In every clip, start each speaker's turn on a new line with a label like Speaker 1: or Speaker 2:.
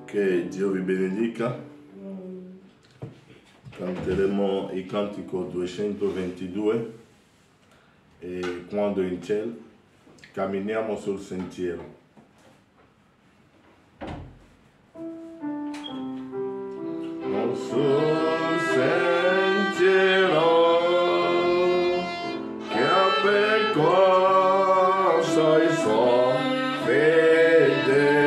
Speaker 1: Che Dio vi benedica. Canteremo il cantico 222 e quando in cielo camminiamo sul sentiero. Sul sentiero che ha percorso il suo fedele.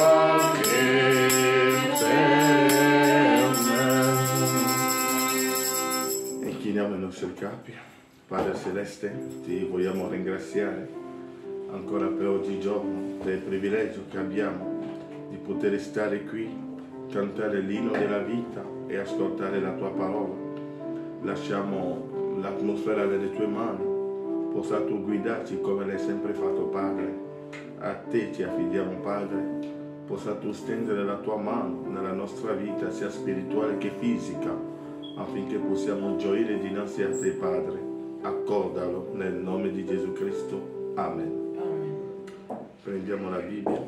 Speaker 1: Chiniamo i nostri capi. Padre Celeste, ti vogliamo ringraziare ancora per oggigiorno, per il privilegio che abbiamo di poter stare qui, cantare l'inno della vita e ascoltare la tua parola. Lasciamo l'atmosfera nelle tue mani, possa tu guidarci come l'hai sempre fatto, Padre. A te ci affidiamo, Padre, possa tu stendere la tua mano nella nostra vita, sia spirituale che fisica, affinché possiamo gioire dinanzi a te, Padre. Accordalo nel nome di Gesù Cristo. Amen. Prendiamo la Bibbia.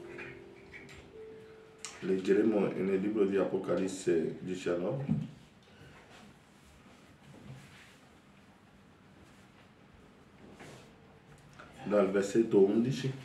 Speaker 1: Leggeremo nel libro di Apocalisse 19. Dal versetto 11.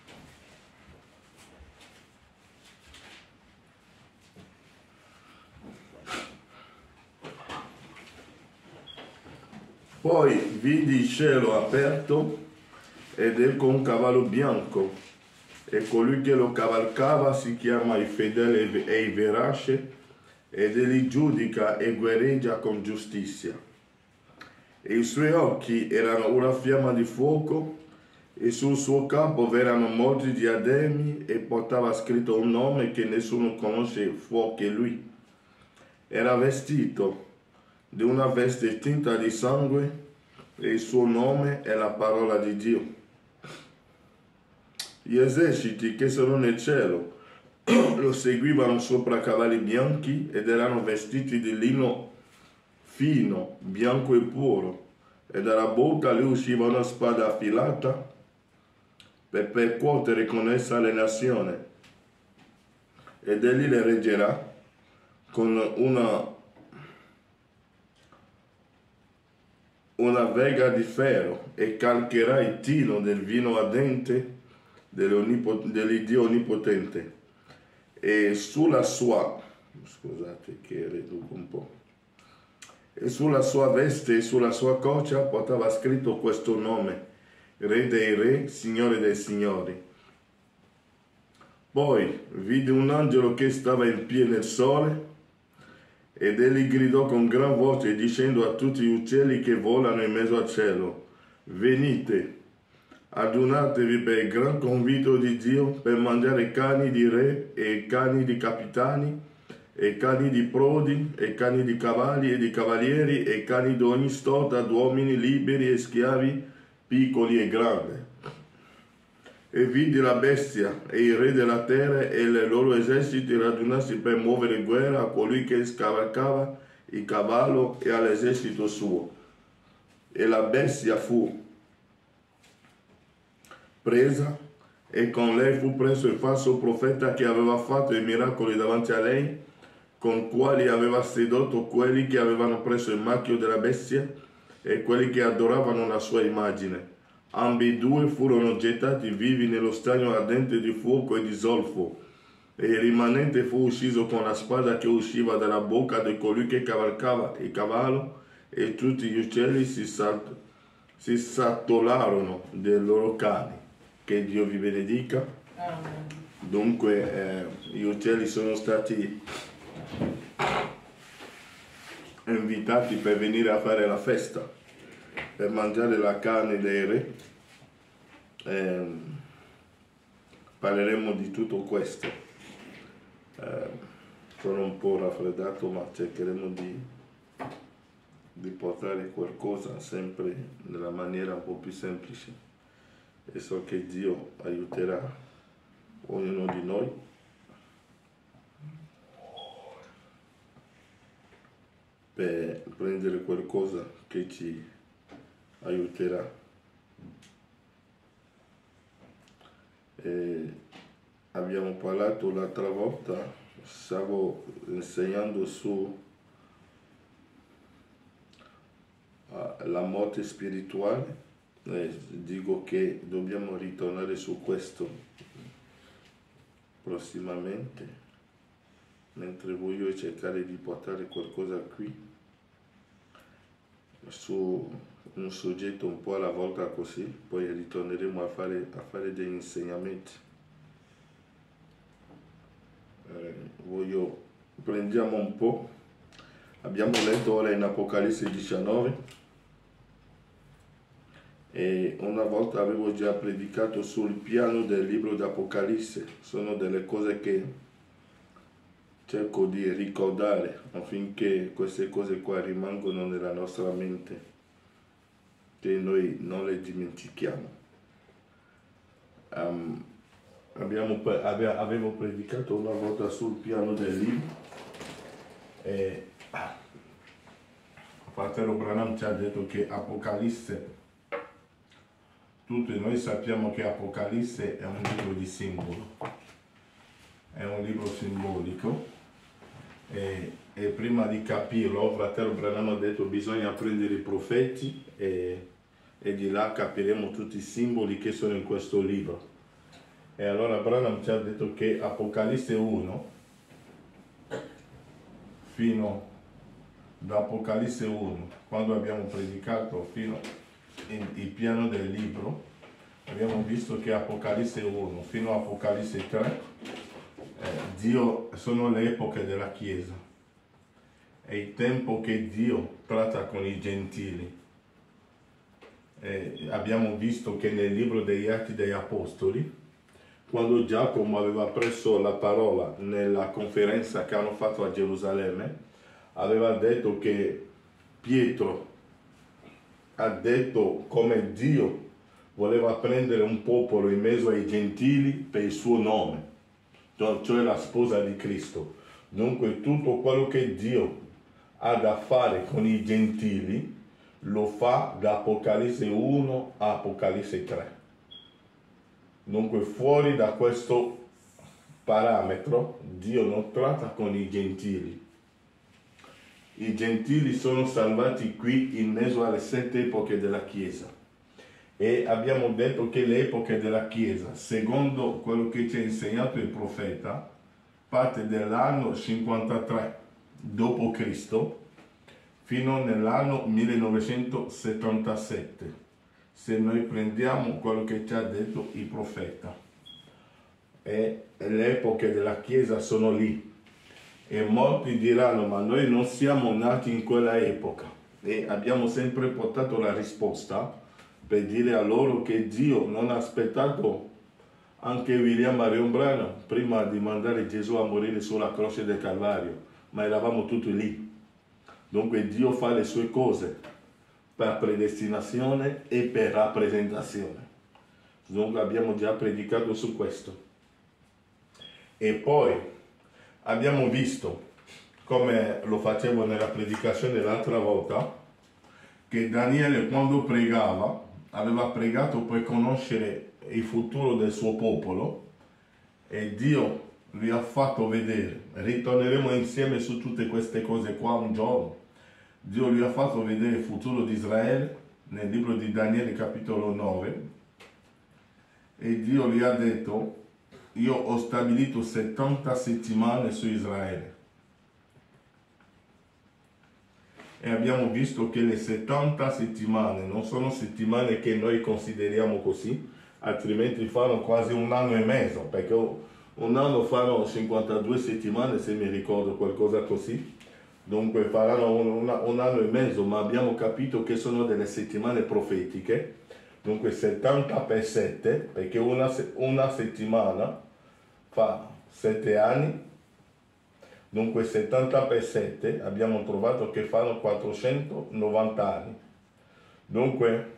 Speaker 1: Poi vidi il cielo aperto ed ecco un cavallo bianco, e colui che lo cavalcava si chiama il fedele e il verace, ed egli giudica e guerreggia con giustizia. E i suoi occhi erano una fiamma di fuoco, e sul suo capo v'erano molti diademi, e portava scritto un nome che nessuno conosce fuori che lui. Era vestito di una veste tinta di sangue, e il suo nome è la parola di Dio. Gli eserciti che sono nel cielo lo seguivano sopra cavalli bianchi ed erano vestiti di lino fino, bianco e puro, e dalla bocca gli usciva una spada affilata per percuotere con essa le nazioni, ed egli le reggerà con una vega di ferro, e calcherà il tino del vino ardente dell'Iddio Onnipotente. E sulla sua, scusate che riduco un po', e sulla sua veste e sulla sua coccia portava scritto questo nome: Re dei Re, Signore dei Signori. Poi vide un angelo che stava in piedi nel sole, ed egli gridò con gran voce dicendo a tutti gli uccelli che volano in mezzo al cielo: venite, adunatevi per il gran convito di Dio per mangiare cani di re e cani di capitani e cani di prodi e cani di cavalli e di cavalieri e cani di ogni sorta d'uomini liberi e schiavi, piccoli e grandi. E vidi la bestia e il re della terra e le loro eserciti radunarsi per muovere guerra a colui che scavalcava il cavallo e all'esercito suo. E la bestia fu presa, e con lei fu preso il falso profeta che aveva fatto i miracoli davanti a lei, con quali aveva sedotto quelli che avevano preso il marchio della bestia e quelli che adoravano la sua immagine. Ambidue furono gettati vivi nello stagno ardente di fuoco e di zolfo, e il rimanente fu ucciso con la spada che usciva dalla bocca di colui che cavalcava il cavallo, e tutti gli uccelli si sattolarono dei loro cani. Che Dio vi benedica.
Speaker 2: Amen.
Speaker 1: Dunque gli uccelli sono stati invitati per venire a fare la festa, per mangiare la carne dei re. Parleremo di tutto questo. Sono un po' raffreddato, ma cercheremo di portare qualcosa sempre nella maniera un po' più semplice, e so che Dio aiuterà ognuno di noi per prendere qualcosa che ci aiuterà. Abbiamo parlato l'altra volta, stavo insegnando su la morte spirituale. Dico che dobbiamo ritornare su questo prossimamente, mentre voglio cercare di portare qualcosa qui su un soggetto un po' alla volta, così poi ritorneremo a fare degli insegnamenti. Prendiamo un po'. Abbiamo letto ora in Apocalisse 19 e una volta avevo già predicato sul piano del libro di Apocalisse. Sono delle cose che cerco di ricordare affinché queste cose qua rimangono nella nostra mente, che noi non le dimentichiamo. Avevo predicato una volta sul piano del libro e fratello Branham ci ha detto che Apocalisse, tutti noi sappiamo che Apocalisse è un libro di simbolo, è un libro simbolico e prima di capirlo fratello Branham ha detto bisogna prendere i profeti e di là capiremo tutti i simboli che sono in questo libro. E allora Branham ci ha detto che Apocalisse 1 fino da Apocalisse 1, quando abbiamo predicato fino il piano del libro, abbiamo visto che Apocalisse 1 fino a Apocalisse 3 Dio sono le epoche della Chiesa, è il tempo che Dio tratta con i gentili. Abbiamo visto che nel libro degli Atti degli Apostoli, quando Giacomo aveva preso la parola nella conferenza che hanno fatto a Gerusalemme, aveva detto che Pietro ha detto come Dio voleva prendere un popolo in mezzo ai gentili per il suo nome, cioè la sposa di Cristo. Dunque tutto quello che Dio ha da fare con i gentili lo fa da Apocalisse 1 a Apocalisse 3. Dunque fuori da questo parametro Dio non tratta con i gentili. I gentili sono salvati qui in mezzo alle 7 epoche della Chiesa e abbiamo detto che le epoche della Chiesa, secondo quello che ci ha insegnato il profeta, parte dall'anno 53 d.C. fino nell'anno 1977. Se noi prendiamo quello che ci ha detto il profeta, e le epoche della Chiesa sono lì, e molti diranno ma noi non siamo nati in quella epoca, e abbiamo sempre portato la risposta per dire a loro che Dio non ha aspettato anche William Marion Branham prima di mandare Gesù a morire sulla croce del Calvario, ma eravamo tutti lì. Dunque Dio fa le sue cose per predestinazione e per rappresentazione. Dunque abbiamo già predicato su questo. E poi abbiamo visto, come lo facevo nella predicazione l'altra volta, che Daniele quando pregava, aveva pregato per conoscere il futuro del suo popolo e Dio gli ha fatto vedere. Ritorneremo insieme su tutte queste cose qua un giorno. Dio gli ha fatto vedere il futuro di Israele nel libro di Daniele capitolo 9 e Dio gli ha detto: io ho stabilito 70 settimane su Israele. E abbiamo visto che le 70 settimane non sono settimane che noi consideriamo così, altrimenti fanno quasi un anno e mezzo, perché un anno fanno 52 settimane se mi ricordo, qualcosa così. Dunque faranno un anno e mezzo, ma abbiamo capito che sono delle settimane profetiche. Dunque 70 per 7, perché una settimana fa 7 anni. Dunque 70 per 7 abbiamo trovato che fanno 490 anni. Dunque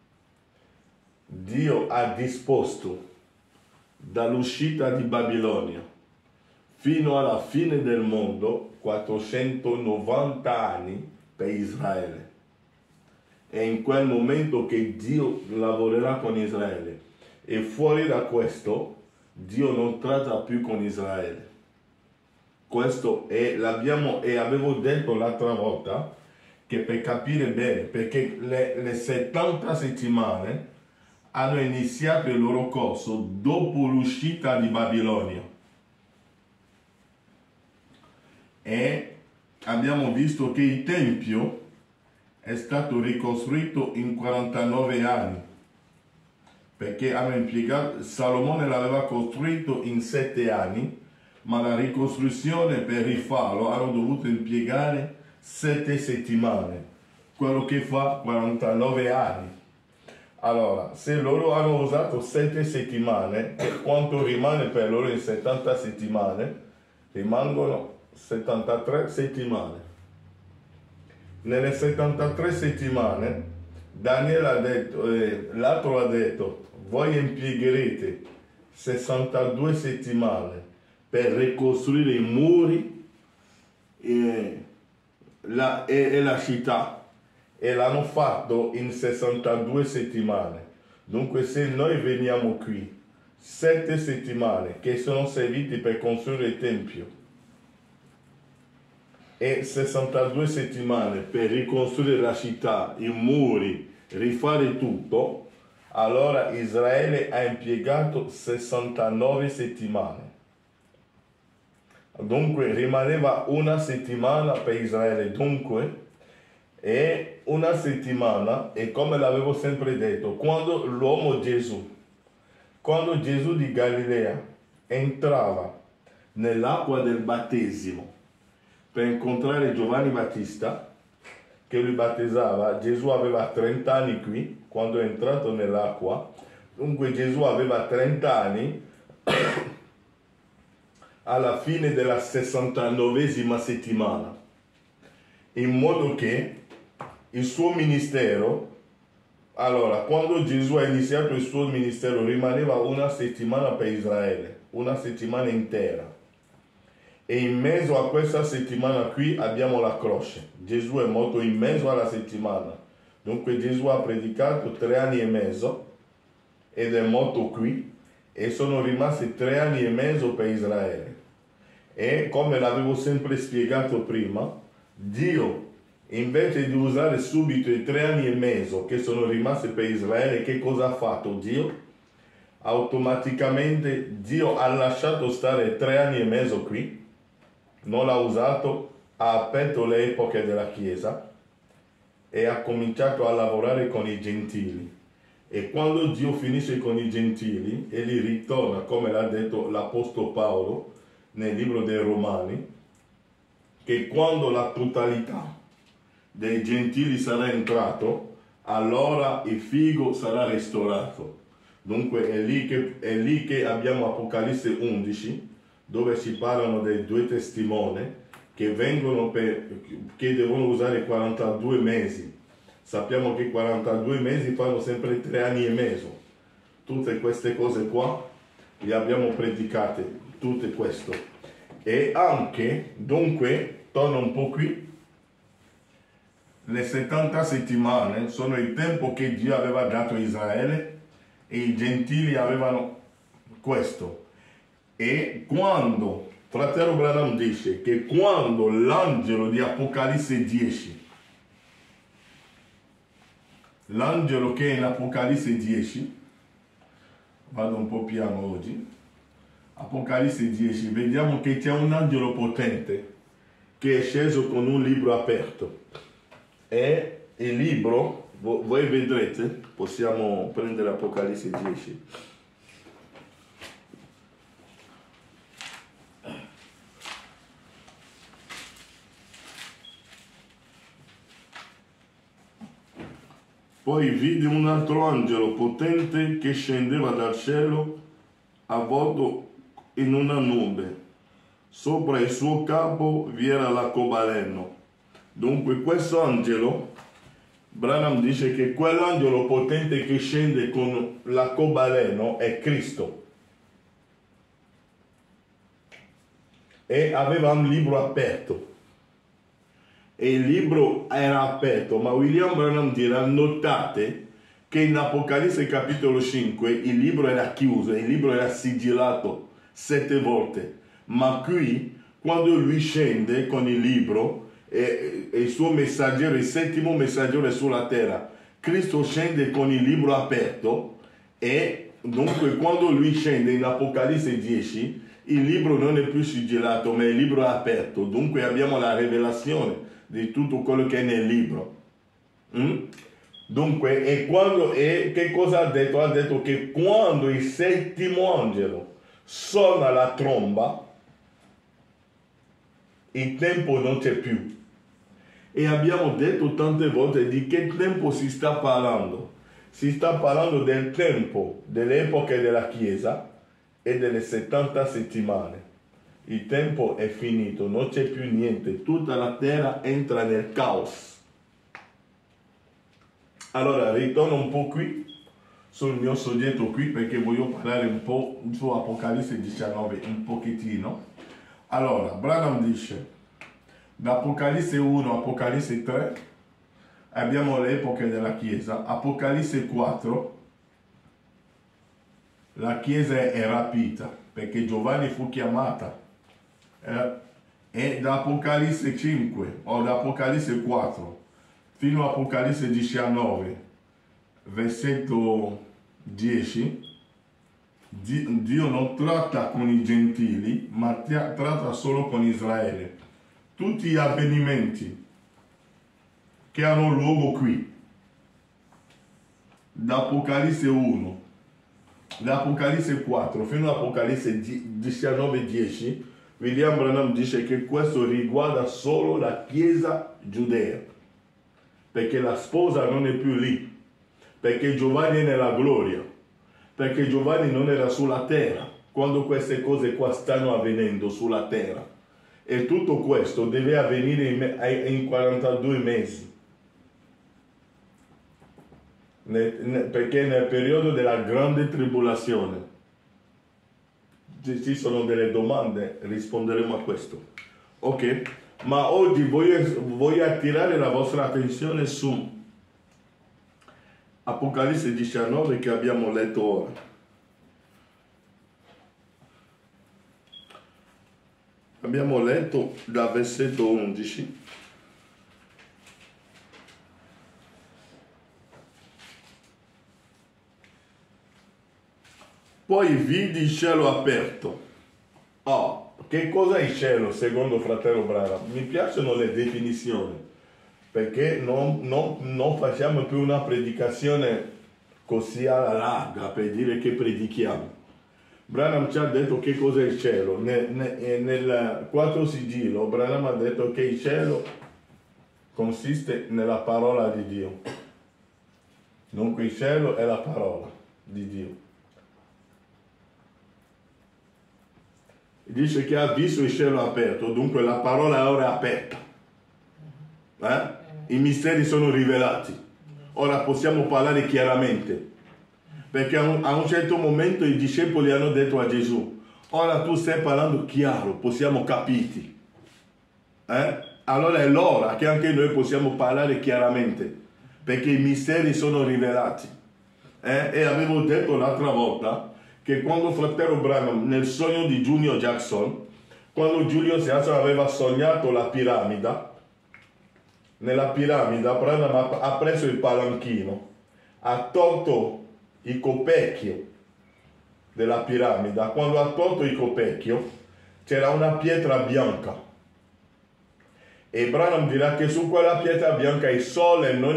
Speaker 1: Dio ha disposto dall'uscita di Babilonia fino alla fine del mondo 490 anni per Israele. È in quel momento che Dio lavorerà con Israele, e fuori da questo Dio non tratta più con Israele. Questo avevo detto l'altra volta che per capire bene, perché le 70 settimane hanno iniziato il loro corso dopo l'uscita di Babilonia. E abbiamo visto che il Tempio è stato ricostruito in 49 anni, perché hanno impiegato, Salomone l'aveva costruito in 7 anni, ma la ricostruzione per rifarlo hanno dovuto impiegare 7 settimane, quello che fa 49 anni. Allora, se loro hanno usato 7 settimane, quanto rimane per loro in 70 settimane? Rimangono 73 settimane. Nelle 73 settimane, Daniele ha detto, l'altro ha detto, voi impiegherete 62 settimane per ricostruire i muri e la città, e l'hanno fatto in 62 settimane. Dunque se noi veniamo qui 7 settimane che sono serviti per costruire il Tempio e 62 settimane per ricostruire la città, i muri, rifare tutto, allora Israele ha impiegato 69 settimane. Dunque rimaneva una settimana per Israele. Dunque è una settimana, e come l'avevo sempre detto, quando Gesù di Galilea entrava nell'acqua del battesimo per incontrare Giovanni Battista, che lui battezzava, Gesù aveva 30 anni qui, quando è entrato nell'acqua. Dunque Gesù aveva 30 anni alla fine della 69esima settimana, in modo che il suo ministero, allora, quando Gesù ha iniziato il suo ministero, rimaneva una settimana per Israele, una settimana intera. E in mezzo a questa settimana qui abbiamo la croce. Gesù è morto in mezzo alla settimana. Dunque Gesù ha predicato 3 anni e mezzo ed è morto qui, e sono rimasti 3 anni e mezzo per Israele. E come l'avevo sempre spiegato prima, Dio, invece di usare subito i 3 anni e mezzo che sono rimasti per Israele, che cosa ha fatto Dio? Automaticamente Dio ha lasciato stare 3 anni e mezzo qui, non l'ha usato, ha aperto le epoche della Chiesa e ha cominciato a lavorare con i gentili. E quando Dio finisce con i gentili, egli ritorna, come l'ha detto l'Apostolo Paolo nel libro dei Romani, che quando la totalità dei gentili sarà entrato, allora il figo sarà restaurato. Dunque è lì che abbiamo Apocalisse 11, dove si parlano dei 2 testimoni che che devono usare 42 mesi. Sappiamo che 42 mesi fanno sempre 3 anni e mezzo. Tutte queste cose qua le abbiamo predicate, tutte questo. E anche, dunque, torno un po' qui, le 70 settimane sono il tempo che Dio aveva dato a Israele, e i gentili avevano questo. E quando, fratello Branham dice che quando l'angelo di Apocalisse 10, l'angelo che è in Apocalisse 10, vado un po' piano oggi, Apocalisse 10, vediamo che c'è un angelo potente che è sceso con un libro aperto, e il libro, voi vedrete, possiamo prendere Apocalisse 10. Poi vide un altro angelo potente che scendeva dal cielo avvolto in una nube. Sopra il suo capo vi era l'arcobaleno. Dunque questo angelo, Branham dice che quell'angelo potente che scende con l'arcobaleno è Cristo. E aveva un libro aperto. E il libro era aperto, ma William Branham dirà, notate che in Apocalisse capitolo 5 il libro era chiuso, il libro era sigillato 7 volte, ma qui quando lui scende con il libro e il suo messaggero, il 7° messaggero è sulla terra, Cristo scende con il libro aperto, e dunque quando lui scende in Apocalisse 10 il libro non è più sigillato, ma il libro è aperto. Dunque abbiamo la rivelazione di tutto quello che è nel libro. Dunque, che cosa ha detto? Ha detto che quando il 7° angelo suona la tromba, il tempo non c'è più. E abbiamo detto tante volte di che tempo si sta parlando. Si sta parlando del tempo delle epoche della Chiesa e delle 70 settimane. Il tempo è finito, non c'è più niente, tutta la terra entra nel caos. Allora ritorno un po' qui sul mio soggetto qui, perché voglio parlare un po' su Apocalisse 19 un pochettino. Allora Branham dice da Apocalisse 1 a Apocalisse 3 abbiamo le epoche della Chiesa. Apocalisse 4 la Chiesa è rapita perché Giovanni fu chiamata, e da Apocalisse 5 o da Apocalisse 4 fino a Apocalisse 19 versetto 10, Dio non tratta con i gentili ma tratta solo con Israele. Tutti gli avvenimenti che hanno luogo qui, da Apocalisse 1, da Apocalisse 4 fino a Apocalisse 19-10, William Branham dice che questo riguarda solo la Chiesa giudea, perché la sposa non è più lì, perché Giovanni è nella gloria, perché Giovanni non era sulla terra quando queste cose qua stanno avvenendo sulla terra. E tutto questo deve avvenire in 42 mesi. Perché nel periodo della grande tribolazione ci sono delle domande, risponderemo a questo. Ok? Ma oggi voglio attirare la vostra attenzione su Apocalisse 19 che abbiamo letto ora. Abbiamo letto da versetto 11 poi vidi il cielo aperto. Oh, che cosa è il cielo secondo fratello Branham? Mi piacciono le definizioni, perché non facciamo più una predicazione così alla larga per dire che predichiamo. Branham ci ha detto che cos'è il cielo. Nel 4 sigillo Branham ha detto che il cielo consiste nella parola di Dio. Dunque il cielo è la parola di Dio. Dice che ha visto il cielo aperto, dunque la parola ora è aperta. I misteri sono rivelati. Ora possiamo parlare chiaramente. Perché a un certo momento i discepoli hanno detto a Gesù: ora tu stai parlando chiaro, possiamo capirti. Allora è l'ora che anche noi possiamo parlare chiaramente, perché i misteri sono rivelati. E avevo detto l'altra volta che quando fratello Branham, nel sogno di Junior Jackson, quando Junior Jackson aveva sognato la piramide, nella piramide Branham ha preso il palanchino, ha tolto il copecchio della piramide. Quando ha tolto il copecchio c'era una pietra bianca, e Branham dirà che su quella pietra bianca il sole non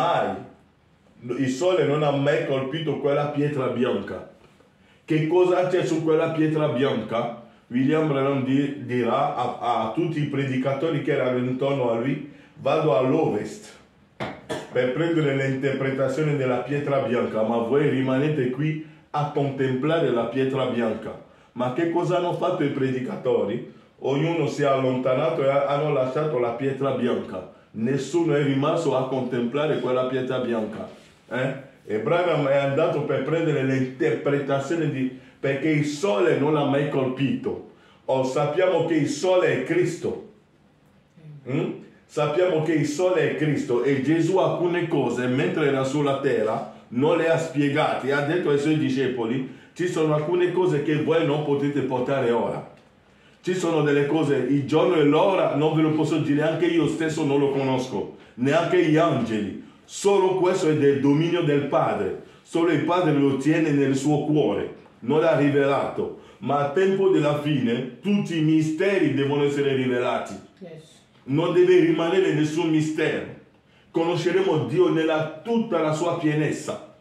Speaker 1: ha mai colpito quella pietra bianca. Che cosa c'è su quella pietra bianca? William Branham dirà a tutti i predicatori che erano intorno a lui: vado all'ovest per prendere l'interpretazione della pietra bianca, ma voi rimanete qui a contemplare la pietra bianca. Ma che cosa hanno fatto i predicatori? Ognuno si è allontanato e hanno lasciato la pietra bianca. Nessuno è rimasto a contemplare quella pietra bianca. E Branham è andato per prendere l'interpretazione perché il sole non l'ha mai colpito. Sappiamo che il sole è Cristo. Sappiamo che il sole è Cristo, e Gesù alcune cose mentre era sulla terra non le ha spiegate. Ha detto ai suoi discepoli: ci sono alcune cose che voi non potete portare ora. Ci sono delle cose, il giorno e l'ora non ve lo posso dire, anche io stesso non lo conosco, neanche gli angeli. Solo questo è del dominio del Padre. Solo il Padre lo tiene nel suo cuore, non l'ha rivelato. Ma al tempo della fine tutti i misteri devono essere rivelati. Non deve rimanere nessun mistero. Conosceremo Dio nella tutta la sua pienezza.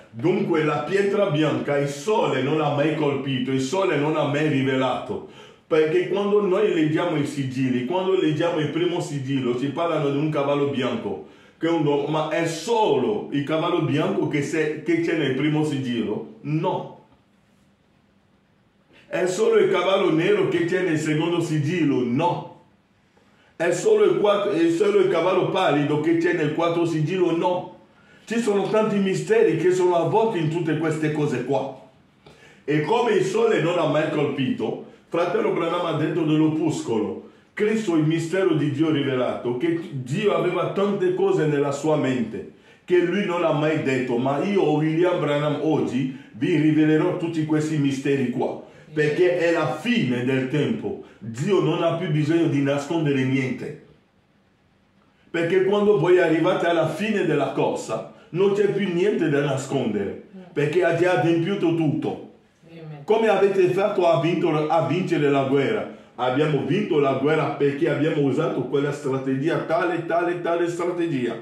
Speaker 1: Dunque la pietra bianca il sole non ha mai colpito, il sole non ha mai rivelato. Perché quando noi leggiamo i sigilli, quando leggiamo il primo sigillo, ci parlano di un cavallo bianco, ma è solo il cavallo bianco che c'è nel primo sigillo? No. È solo il cavallo nero che c'è nel secondo sigillo? No. È solo il cavallo pallido che c'è nel quarto sigillo? No. Ci sono tanti misteri che sono avvolti in tutte queste cose qua. E come il sole non ha mai colpito, fratello Branham ha detto dell'opuscolo, Cristo, il mistero di Dio rivelato, che Dio aveva tante cose nella sua mente, che lui non ha mai detto, ma io, William Branham, oggi vi rivelerò tutti questi misteri qua, perché è la fine del tempo. Dio non ha più bisogno di nascondere niente. Perché quando voi arrivate alla fine della corsa, non c'è più niente da nascondere, perché ha già adempiuto tutto. Come avete fatto a vincere la guerra? Abbiamo vinto la guerra perché abbiamo usato quella strategia, tale strategia.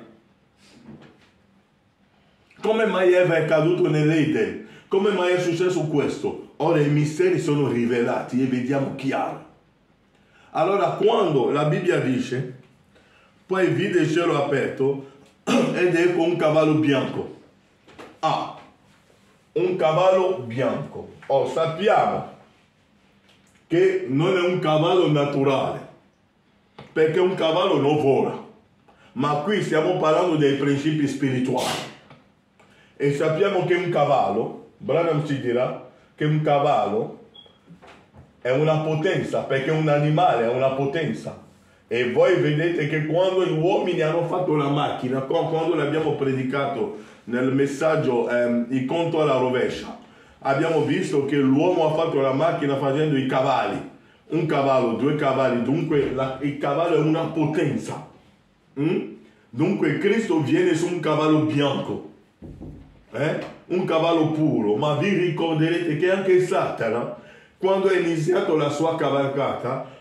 Speaker 1: Come mai Eva è caduto nell'Eden? Come mai è successo questo? Ora i misteri sono rivelati e vediamo chiaro. Allora quando la Bibbia dice, poi vide il cielo aperto ed ecco un cavallo bianco. Un cavallo bianco. Sappiamo che non è un cavallo naturale, perché un cavallo non vola, ma qui stiamo parlando dei principi spirituali e sappiamo che un cavallo, Branham ci dirà che un cavallo è una potenza, perché un animale è una potenza. E voi vedete che quando gli uomini hanno fatto la macchina, quando l'abbiamo predicato nel messaggio il conto alla rovescia, abbiamo visto che l'uomo ha fatto la macchina facendo i cavalli, un cavallo, 2 cavalli, dunque il cavallo è una potenza. Dunque Cristo viene su un cavallo bianco, un cavallo puro, ma vi ricorderete che anche Satana, quando ha iniziato la sua cavalcata,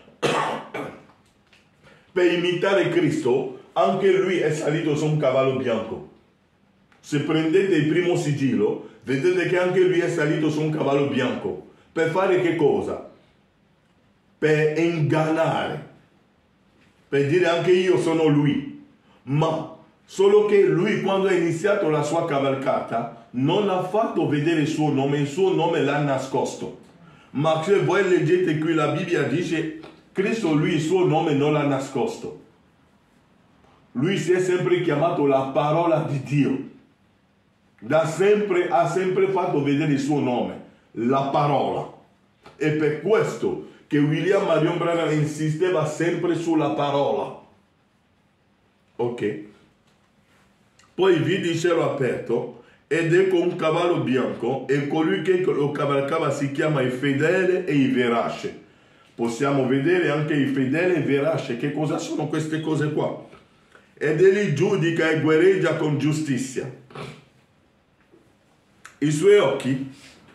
Speaker 1: per imitare Cristo, anche lui è salito su un cavallo bianco. Se prendete il primo sigillo, vedete che anche lui è salito su un cavallo bianco. Per fare che cosa? Per ingannare. Per dire anche io sono lui. Ma solo che lui, quando ha iniziato la sua cavalcata, non ha fatto vedere il suo nome l'ha nascosto. Ma se voi leggete qui, la Bibbia dice, Cristo lui il suo nome non l'ha nascosto. Lui si è sempre chiamato la parola di Dio. Ha sempre fatto vedere il suo nome, la parola. E per questo che William Marion Branham insisteva sempre sulla parola. Ok? Poi vidi il cielo aperto ed ecco un cavallo bianco e colui che lo cavalcava si chiama il fedele e il verace. Possiamo vedere anche il fedele e il verace. Che cosa sono queste cose qua? Ed egli giudica e guerreggia con giustizia. I suoi occhi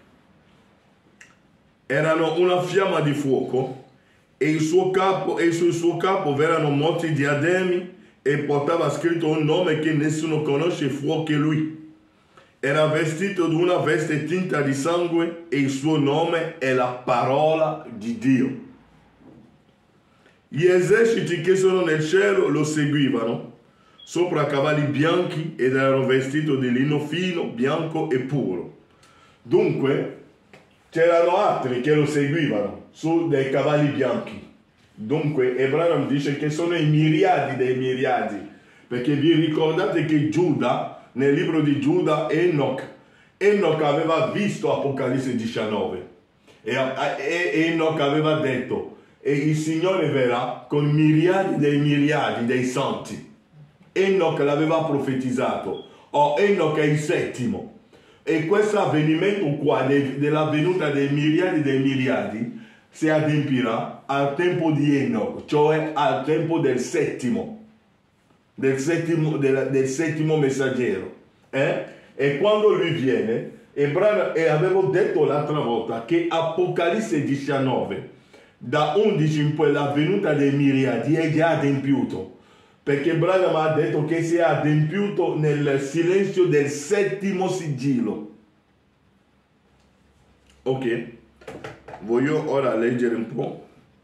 Speaker 1: erano una fiamma di fuoco e sul suo capo v'erano molti diademi e portava scritto un nome che nessuno conosce fuori che lui. Era vestito di una veste tinta di sangue e il suo nome è la parola di Dio. Gli eserciti che sono nel cielo lo seguivano sopra cavalli bianchi ed erano vestiti di lino fino, bianco e puro. Dunque c'erano altri che lo seguivano su dei cavalli bianchi. Dunque Branham dice che sono i miriadi dei miriadi, perché vi ricordate che Giuda, nel libro di Giuda, Enoch aveva visto Apocalisse 19 e Enoch aveva detto, e il Signore verrà con miriadi dei santi. Enoch l'aveva profetizzato. Enoch è il settimo. E questo avvenimento qua della venuta dei miriadi si adempirà al tempo di Enoch, cioè al tempo del settimo messaggero. E quando lui viene, e avevo detto l'altra volta che Apocalisse 19 da 11 in poi la venuta dei miriadi è già adempiuto, perché Branham ha detto che si è adempiuto nel silenzio del settimo sigillo. Ok, voglio ora leggere un po'.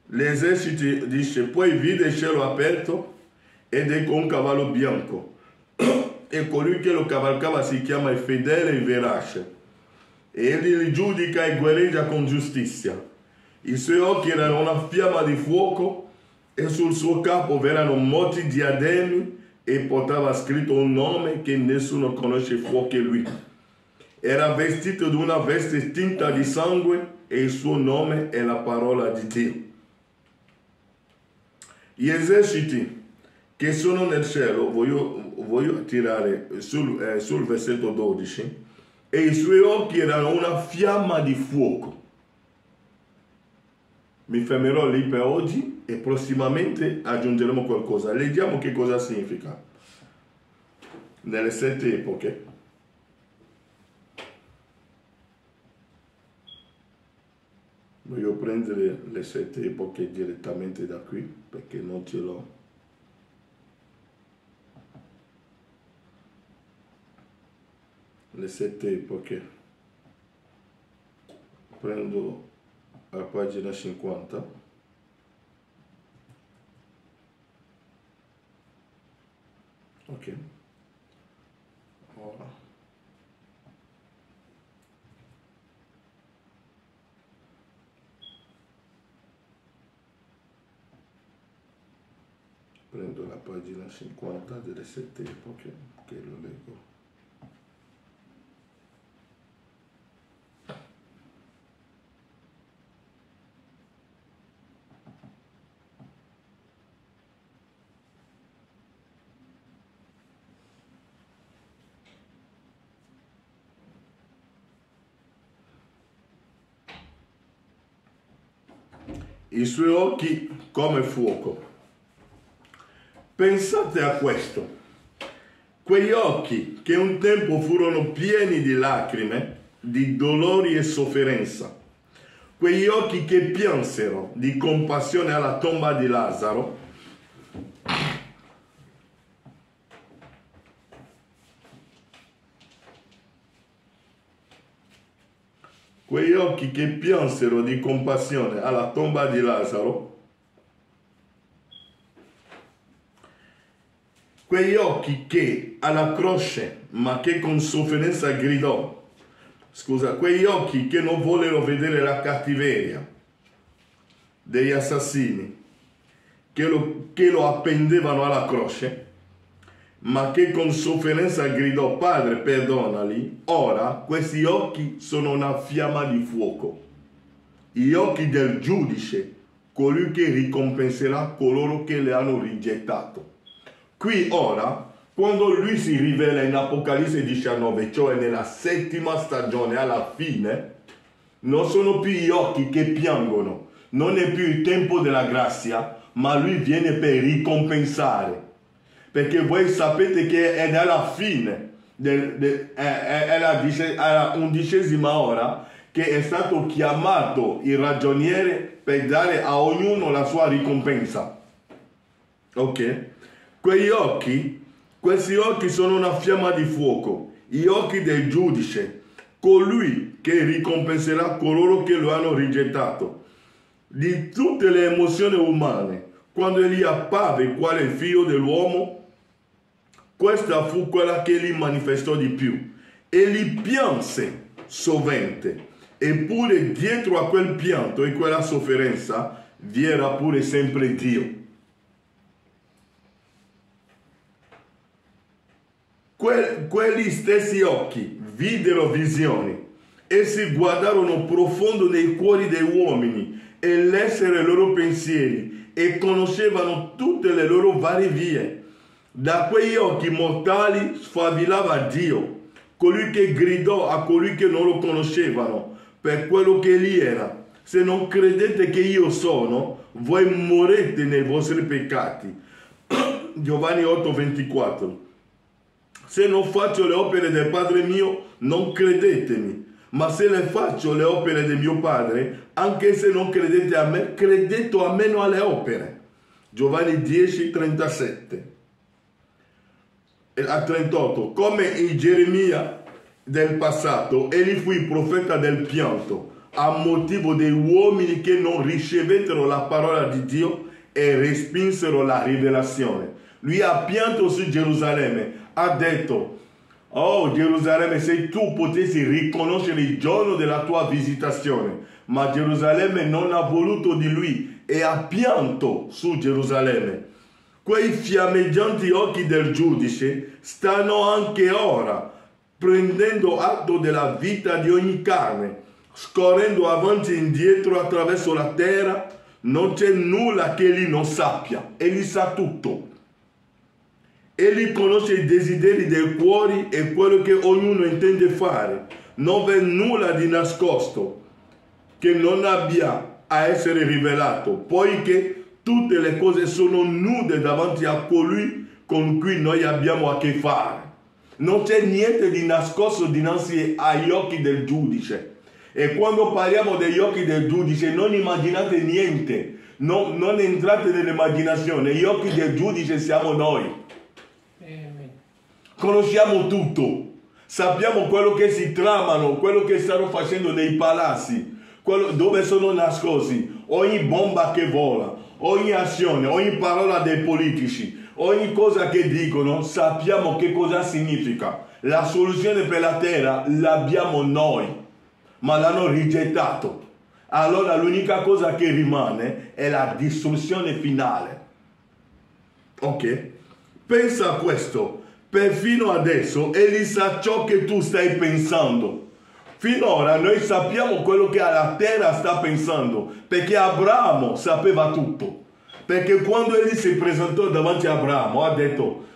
Speaker 1: L'esercito dice, poi vide il cielo aperto ed ecco un cavallo bianco e colui che lo cavalcava si chiama il fedele e il verace. Egli li giudica e guerreggia con giustizia. I suoi occhi erano una fiamma di fuoco e sul suo capo v'erano molti diademi e portava scritto un nome che nessuno conosce fuori lui. Era vestito di una veste tinta di sangue e il suo nome è la parola di Dio. Gli eserciti che sono nel cielo, voglio tirare sul versetto 12, e i suoi occhi erano una fiamma di fuoco. Mi fermerò lì per oggi e prossimamente aggiungeremo qualcosa. Leggiamo che cosa significa. Nelle 7 epoche. Voglio prendere le 7 epoche direttamente da qui perché non ce l'ho. Le 7 epoche. Prendo la pagina 50. Ok. Ora. Prendo la pagina 50 delle 7 epoche che lo leggo. I suoi occhi come fuoco. Pensate a questo. Quegli occhi che un tempo furono pieni di lacrime, di dolori e sofferenza. Quegli occhi che piansero di compassione alla tomba di Lazzaro. Quegli occhi che piansero di compassione alla tomba di Lazzaro, quegli occhi che alla croce, ma che con sofferenza gridò, quegli occhi che non vollero vedere la cattiveria degli assassini, che lo appendevano alla croce, ma che con sofferenza gridò, Padre, perdonali. Ora questi occhi sono una fiamma di fuoco, gli occhi del giudice, colui che ricompenserà coloro che le hanno rigettato. Qui ora, quando lui si rivela in Apocalisse 19, cioè nella 7ª stagione, alla fine, non sono più gli occhi che piangono, non è più il tempo della grazia, ma lui viene per ricompensare. Perché voi sapete che è alla fine, è la 11ª ora, che è stato chiamato il ragioniere per dare a ognuno la sua ricompensa. Ok? Questi occhi sono una fiamma di fuoco, gli occhi del giudice, colui che ricompenserà coloro che lo hanno rigettato. Di tutte le emozioni umane, quando egli apparve quale figlio dell'uomo, questa fu quella che gli manifestò di più. Egli pianse sovente, eppure dietro a quel pianto e quella sofferenza vi era pure sempre Dio. Quegli stessi occhi videro visioni, essi guardarono profondo nei cuori degli uomini e lessero i loro pensieri e conoscevano tutte le loro varie vie. Da quegli occhi mortali sfavillava Dio, colui che gridò a colui che non lo conoscevano per quello che egli era. Se non credete che io sono, voi morrete nei vostri peccati. Giovanni 8:24. Se non faccio le opere del Padre mio, non credetemi. Ma se le faccio le opere del mio Padre, anche se non credete a me, credete almeno alle opere. Giovanni 10:37 a 38. Come in Geremia del passato, egli fu il profeta del pianto, a motivo dei uomini che non ricevettero la parola di Dio e respinsero la rivelazione. Lui ha pianto su Gerusalemme, ha detto: oh Gerusalemme, se tu potessi riconoscere il giorno della tua visitazione, ma Gerusalemme non ha voluto di lui e ha pianto su Gerusalemme. Quei fiammeggianti occhi del giudice stanno anche ora prendendo atto della vita di ogni carne, scorrendo avanti e indietro attraverso la terra. Non c'è nulla che egli non sappia, egli sa tutto. Egli conosce i desideri dei cuori e quello che ognuno intende fare. Non v'è nulla di nascosto che non abbia a essere rivelato, poiché tutte le cose sono nude davanti a colui con cui noi abbiamo a che fare. Non c'è niente di nascosto dinanzi agli occhi del giudice. E quando parliamo degli occhi del giudice, non immaginate niente, non entrate nell'immaginazione. Gli occhi del giudice siamo noi. Conosciamo tutto, sappiamo quello che si tramano, quello che stanno facendo nei palazzi, dove sono nascosti, ogni bomba che vola, ogni azione, ogni parola dei politici, ogni cosa che dicono, sappiamo che cosa significa. La soluzione per la terra l'abbiamo noi, ma l'hanno rigettato. Allora l'unica cosa che rimane è la distruzione finale. Ok? Pensa a questo. Perfino adesso egli sa ciò che tu stai pensando. Finora noi sappiamo quello che la terra sta pensando, perché Abramo sapeva tutto. Perché quando egli si presentò davanti a Abramo ha detto: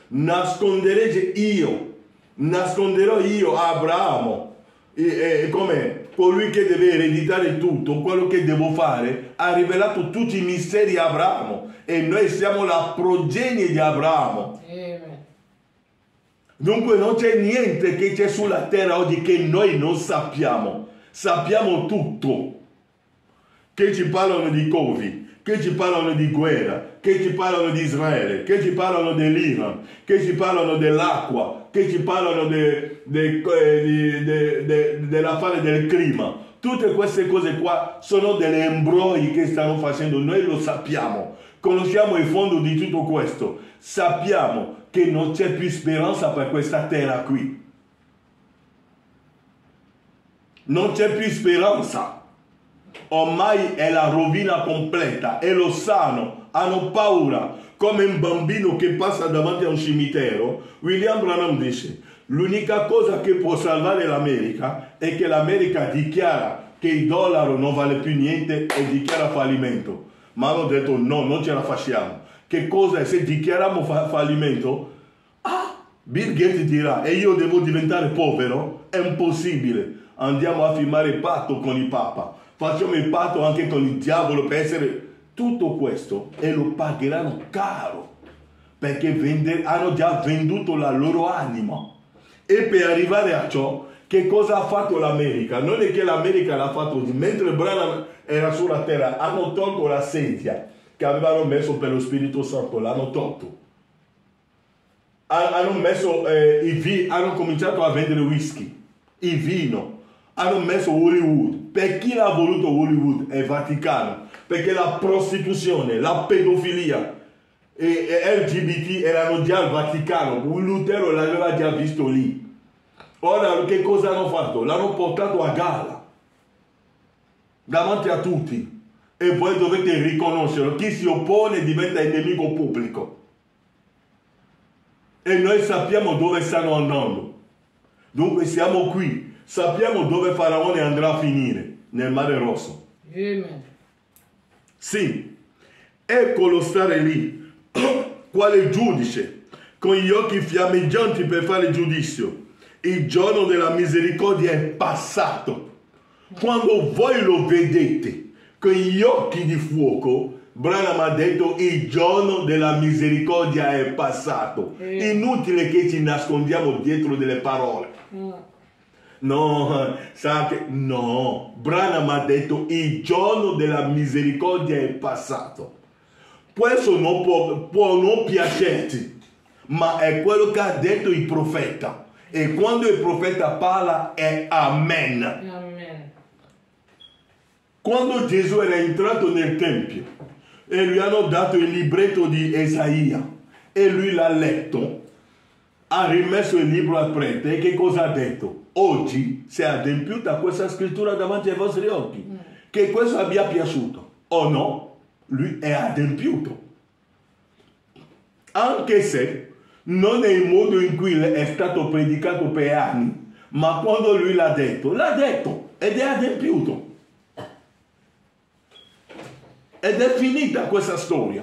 Speaker 1: nasconderò io a Abramo come colui che deve ereditare tutto, quello che devo fare. Ha rivelato tutti i misteri a Abramo e noi siamo la progenie di Abramo. Dunque non c'è niente che c'è sulla terra oggi che noi non sappiamo. Sappiamo tutto. Che ci parlano di Covid, che ci parlano di guerra, che ci parlano di Israele, che ci parlano dell'Iran, che ci parlano dell'acqua, che ci parlano dell'affare del clima. Tutte queste cose qua sono delle imbrogli che stanno facendo. Noi lo sappiamo. Conosciamo il fondo di tutto questo. Sappiamo che non c'è più speranza per questa terra qui. Non c'è più speranza. Ormai è la rovina completa e lo sanno, hanno paura. Come un bambino che passa davanti a un cimitero, William Branham dice: l'unica cosa che può salvare l'America è che l'America dichiara che il dollaro non vale più niente e dichiara fallimento. Ma hanno detto no, non ce la facciamo. Che cosa è? Se dichiariamo fallimento, Bill Gates dirà: e io devo diventare povero? È impossibile. Andiamo a firmare il patto con il Papa, facciamo il patto anche con il diavolo per essere tutto questo, e lo pagheranno caro, perché hanno già venduto la loro anima. E per arrivare a ciò, che cosa ha fatto l'America? Non è che l'America l'ha fatto mentre Branham era sulla terra, hanno tolto la sedia che avevano messo per lo Spirito Santo, l'hanno tolto. Hanno messo hanno cominciato a vendere whisky, il vino, hanno messo Hollywood. Per chi l'ha voluto Hollywood è Vaticano, perché la prostituzione, la pedofilia e LGBT erano già al Vaticano. Lutero l'aveva già visto lì. Ora che cosa hanno fatto? L'hanno portato a galla davanti a tutti. E voi dovete riconoscerlo. Chi si oppone diventa il nemico pubblico. E noi sappiamo dove stanno andando. Dunque siamo qui. Sappiamo dove Faraone andrà a finire. Nel Mare Rosso.
Speaker 2: Amen.
Speaker 1: Sì. Eccolo stare lì. Quale giudice. Con gli occhi fiammeggianti per fare giudizio. Il giorno della misericordia è passato. Quando voi lo vedete con gli occhi di fuoco, Branham ha detto: il giorno della misericordia è passato. Inutile che ci nascondiamo dietro delle parole. No, sa che no. Branham ha detto: il giorno della misericordia è passato. Questo non può non piacerti, ma è quello che ha detto il profeta. E quando il profeta parla è amen.
Speaker 2: Amen.
Speaker 1: Quando Gesù era entrato nel Tempio e gli hanno dato il libretto di Isaia e lui l'ha letto, ha rimesso il libro al prete e che cosa ha detto? Oggi si è adempiuta questa scrittura davanti ai vostri occhi. Che questo abbia piaciuto o no, lui è adempiuto. Anche se non è il modo in cui è stato predicato per anni, ma quando lui l'ha detto ed è adempiuto. Ed è finita questa storia.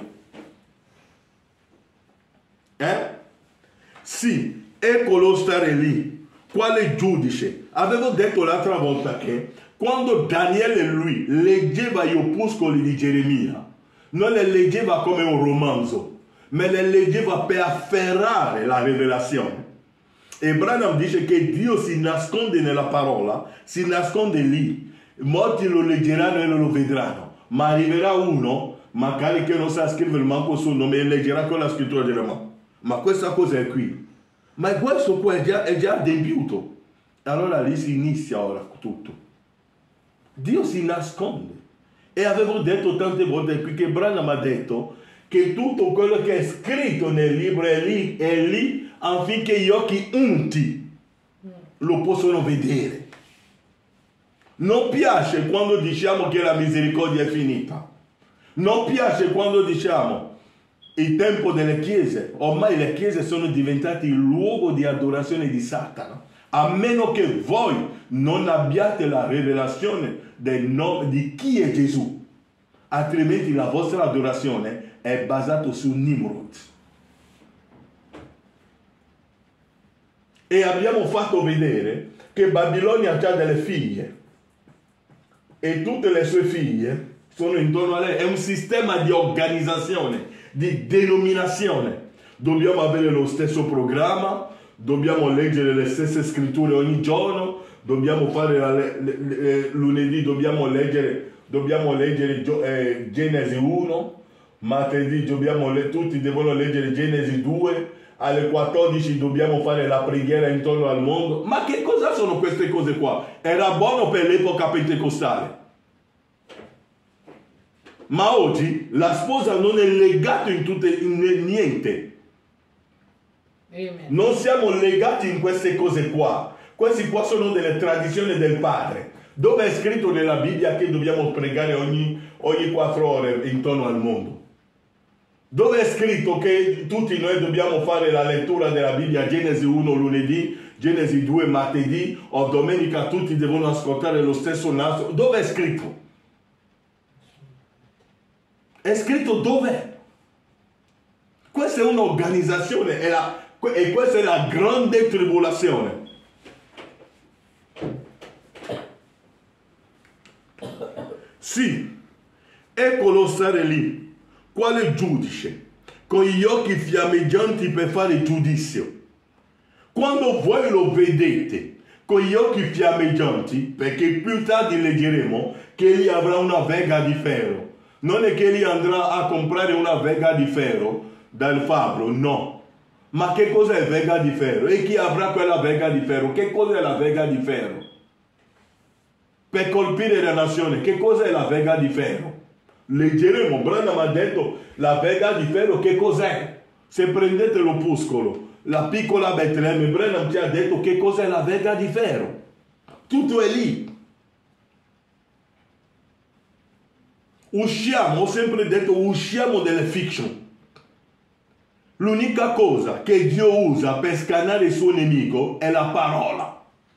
Speaker 1: Sì, eccolo stare lì. Quale giudice? Avevo detto l'altra volta che quando Daniele lui leggeva gli opuscoli di Geremia, non le leggeva come un romanzo, ma le leggeva per afferrare la rivelazione. E Branham dice che Dio si nasconde nella parola, si nasconde lì. Molti lo leggeranno e non lo vedranno, ma arriverà uno, magari che non sa scrivere manco il suo nome, e leggerà con la scrittura e dirà: ma questa cosa è qui. Ma questo qua è già adempiuto. Allora lì si inizia ora tutto. Dio si nasconde. E avevo detto tante volte qui che Branham ha detto che tutto quello che è scritto nel libro è lì affinché gli occhi unti lo possono vedere. Non piace quando diciamo che la misericordia è finita. Non piace quando diciamo il tempo delle chiese. Ormai le chiese sono diventate il luogo di adorazione di Satana. A meno che voi non abbiate la rivelazione del nome di chi è Gesù. Altrimenti la vostra adorazione è basata su Nimrod. E abbiamo fatto vedere che Babilonia ha già delle figlie. E tutte le sue figlie sono intorno a lei. È un sistema di organizzazione, di denominazione. Dobbiamo avere lo stesso programma, dobbiamo leggere le stesse scritture ogni giorno, dobbiamo fare lunedì dobbiamo leggere Genesi 1, martedì tutti devono leggere Genesi 2, alle 14 dobbiamo fare la preghiera intorno al mondo. Ma che cosa sono queste cose qua? Era buono per l'epoca pentecostale. Ma oggi la sposa non è legata in niente. Amen. Non siamo legati in queste cose qua. Questi qua sono delle tradizioni del padre. Dove è scritto nella Bibbia che dobbiamo pregare ogni 4 ore intorno al mondo? Dove è scritto che tutti noi dobbiamo fare la lettura della Bibbia, Genesi 1 lunedì, Genesi 2 martedì o domenica tutti devono ascoltare lo stesso nastro? Dove è scritto? È scritto dove? Questa è un'organizzazione e questa è la grande tribolazione. Sì, eccolo stare lì. Quale giudice? Con gli occhi fiammeggianti per fare giudizio. Quando voi lo vedete con gli occhi fiammeggianti, perché più tardi leggeremo che egli avrà una verga di ferro. Non è che egli andrà a comprare una verga di ferro dal fabbro, no. Ma che cos'è verga di ferro? E chi avrà quella verga di ferro? Che cos'è la verga di ferro? Per colpire la nazione, che cos'è la verga di ferro? Leggeremo, Branham ha detto la verga di ferro che cos'è? Se prendete l'opuscolo, la piccola Betlemme, Branham ci ha detto che cos'è la verga di ferro. Tutto è lì. Usciamo, ho sempre detto, usciamo dalle fiction. L'unica cosa che Dio usa per scannare il suo nemico è la parola.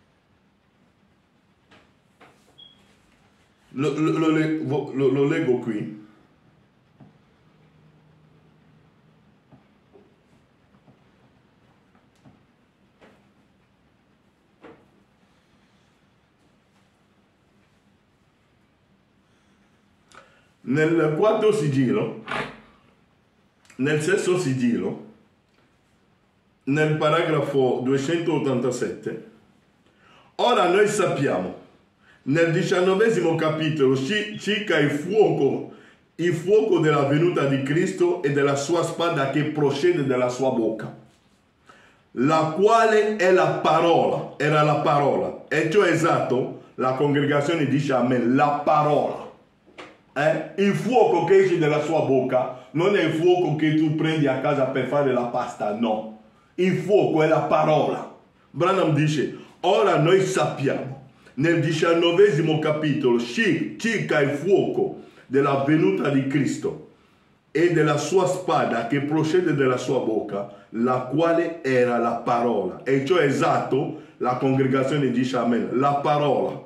Speaker 1: Lo leggo qui. Nel quarto sigillo, nel sesto sigillo, nel paragrafo 287, ora noi sappiamo, nel 19° capitolo, circa il fuoco della venuta di Cristo e della sua spada che procede dalla sua bocca, la quale è la parola, era la parola, e ciò è esatto, la congregazione dice amen, la parola.
Speaker 2: Il fuoco che esce dalla sua bocca non è il fuoco che tu prendi a casa per fare la pasta, no. Il fuoco è la parola.
Speaker 1: Branham dice, ora noi sappiamo, nel 19° capitolo, circa il fuoco della venuta di Cristo e della sua spada che procede dalla sua bocca, la quale era la parola. E ciò è esatto, la congregazione dice amen, la parola.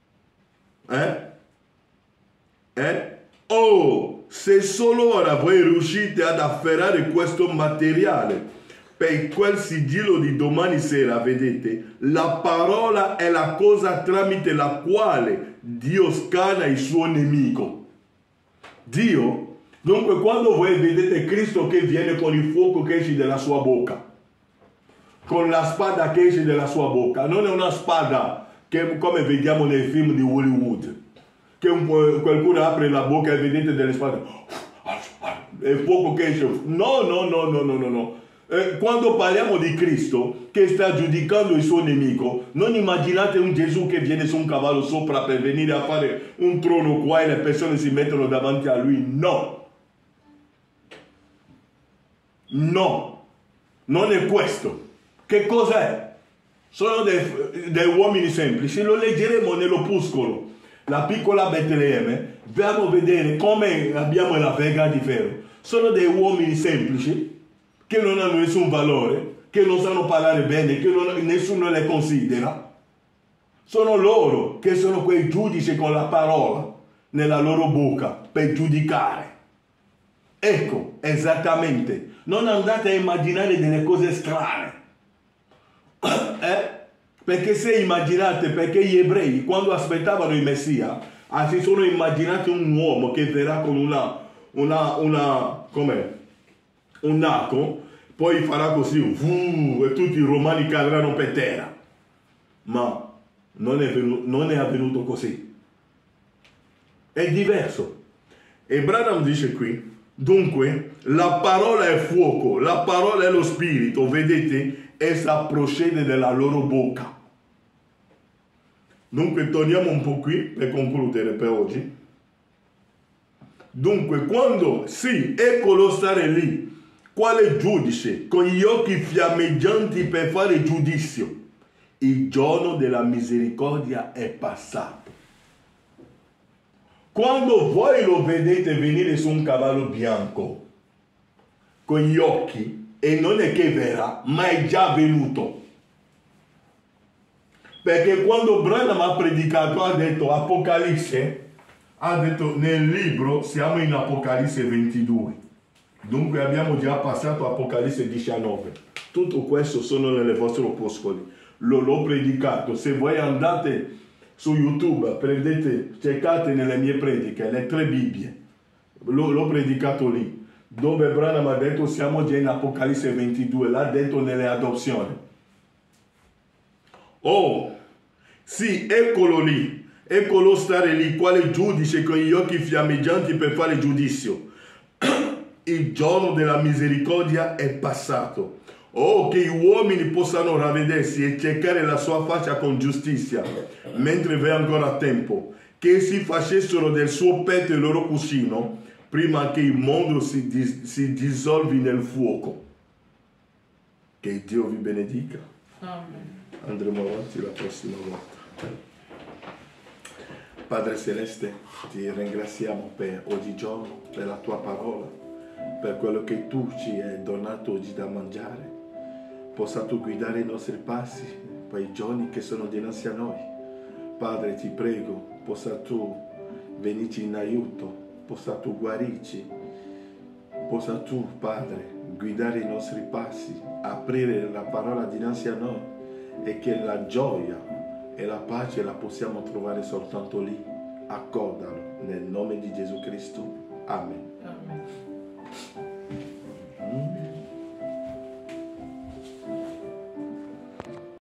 Speaker 1: Oh, se solo ora voi riuscite ad afferrare questo materiale per quel sigillo di domani sera, vedete, la parola è la cosa tramite la quale Dio scanna il suo nemico.
Speaker 2: Dio, dunque quando voi vedete Cristo che viene con il fuoco che esce dalla sua bocca, con la spada che esce dalla sua bocca, non è una spada che come vediamo nei film di Hollywood, che qualcuno apre la bocca e vedete delle spade, il fuoco che esce. No. Quando parliamo di Cristo che sta giudicando il suo nemico, non immaginate un Gesù che viene su un cavallo sopra per venire a fare un trono qua e le persone si mettono davanti a lui. No, non è questo. Che cos'è? Sono dei uomini semplici. Lo leggeremo nell'opuscolo, la piccola Betlemme. Dobbiamo vedere come abbiamo la verga di ferro. Sono dei uomini semplici che non hanno nessun valore, che non sanno parlare bene, che nessuno le considera. Sono loro che sono quei giudici con la parola nella loro bocca per giudicare. Ecco, esattamente. Non andate a immaginare delle cose strane. Perché se immaginate, perché gli ebrei, quando aspettavano il Messia, si sono immaginati un uomo che verrà con un arco, poi farà così, e tutti i romani cadranno per terra. Ma non è avvenuto così. È diverso.
Speaker 1: E Branham dice qui, dunque, la parola è fuoco, la parola è lo spirito, vedete? Essa procede dalla loro bocca. Dunque, torniamo un po' qui per concludere per oggi. Dunque, quando, sì, eccolo stare lì, quale giudice, con gli occhi fiammeggianti per fare giudizio. Il giorno della misericordia è passato. Quando voi lo vedete venire su un cavallo bianco, con gli occhi, e non è che verrà, ma è già venuto. Perché quando Branham ha predicato, ha detto Apocalisse, ha detto nel libro, siamo in Apocalisse 22. Dunque abbiamo già passato Apocalisse 19. Tutto questo sono nelle vostre opuscoli. L'ho predicato. Se voi andate su YouTube, prendete, cercate nelle mie prediche, le 3 Bibbie. L'ho predicato lì. Dove Branham ha detto siamo già in Apocalisse 22. L'ha detto nelle adozioni. Oh, sì, eccolo lì. Eccolo stare lì, quale giudice con gli occhi fiammeggianti per fare giudizio. Il giorno della misericordia è passato. Oh, che gli uomini possano ravvedersi e cercare la sua faccia con giustizia, mentre v'è ancora tempo, che si facessero del suo petto il loro cuscino, prima che il mondo si dissolvi nel fuoco. Che Dio vi benedica.
Speaker 3: Amen.
Speaker 1: Andremo avanti la prossima volta. Padre Celeste, ti ringraziamo per oggigiorno, per la tua parola, per quello che tu ci hai donato oggi da mangiare. Possa tu guidare i nostri passi per i giorni che sono dinanzi a noi. Padre, ti prego, possa tu venirci in aiuto, possa tu guarirci, possa tu, Padre, guidare i nostri passi, aprire la parola dinanzi a noi e che la gioia e la pace la possiamo trovare soltanto lì. Accordalo nel nome di Gesù Cristo. Amen.